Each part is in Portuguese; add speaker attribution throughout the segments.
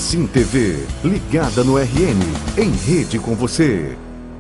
Speaker 1: Sim TV, ligada no RN, em rede com você.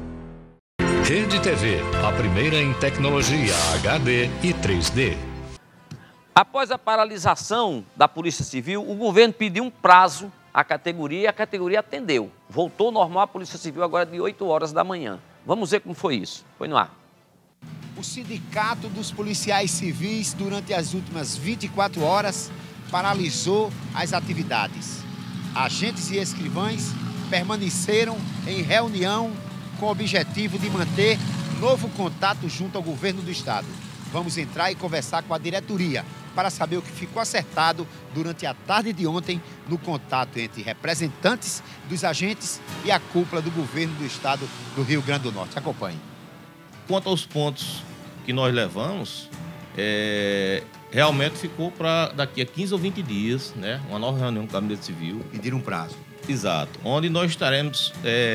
Speaker 2: Rede TV, a primeira em tecnologia HD e 3D.
Speaker 3: Após a paralisação da Polícia Civil, o governo pediu um prazo à categoria e a categoria atendeu. Voltou normal a Polícia Civil agora de 8 horas da manhã. Vamos ver como foi isso. Foi no ar.
Speaker 4: O Sindicato dos Policiais Civis, durante as últimas 24 horas, paralisou as atividades. Agentes e escrivães permaneceram em reunião com o objetivo de manter novo contato junto ao governo do estado. Vamos entrar e conversar com a diretoria para saber o que ficou acertado durante a tarde de ontem no contato entre representantes dos agentes e a cúpula do governo do estado do Rio Grande do Norte. Acompanhe.
Speaker 5: Quanto aos pontos que nós levamos, realmente ficou para daqui a 15 ou 20 dias, né? Uma nova reunião com o Gabinete Civil.
Speaker 4: Pedir um prazo.
Speaker 5: Exato. Onde nós estaremos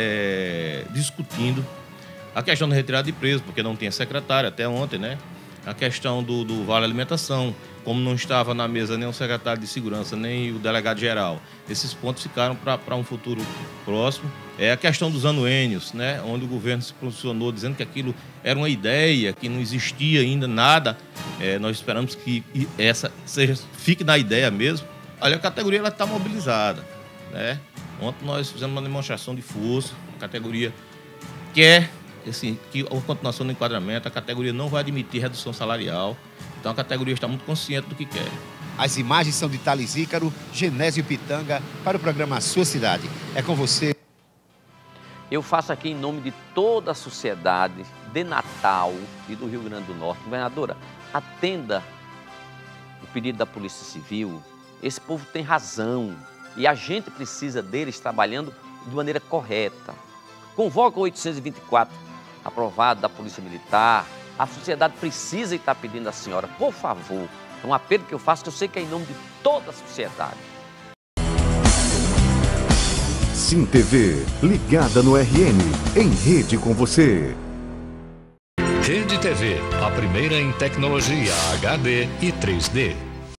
Speaker 5: discutindo a questão da retirada de presos, porque não tinha secretário até ontem, né? A questão do Vale Alimentação, como não estava na mesa nem o secretário de Segurança, nem o delegado-geral. Esses pontos ficaram para um futuro próximo. A questão dos anuênios, né? Onde o governo se posicionou dizendo que aquilo era uma ideia, que não existia ainda nada. Nós esperamos que essa fique na ideia mesmo. Olha, a categoria está mobilizada, né? Ontem nós fizemos uma demonstração de força, a categoria quer assim, que a continuação do enquadramento, a categoria não vai admitir redução salarial, então a categoria está muito consciente do que quer.
Speaker 4: As imagens são de Thales Ícaro, Genésio Pitanga, para o programa Sua Cidade. É com você.
Speaker 3: Eu faço aqui em nome de toda a sociedade de Natal e do Rio Grande do Norte. Governadora, atenda o pedido da Polícia Civil. Esse povo tem razão e a gente precisa deles trabalhando de maneira correta. Convoca o 824, aprovado da Polícia Militar. A sociedade precisa estar pedindo à senhora, por favor. É um apelo que eu faço, que eu sei que é em nome de toda a sociedade.
Speaker 1: Sim TV, ligada no RN, em rede com você.
Speaker 2: Rede TV, a primeira em tecnologia HD e 3D.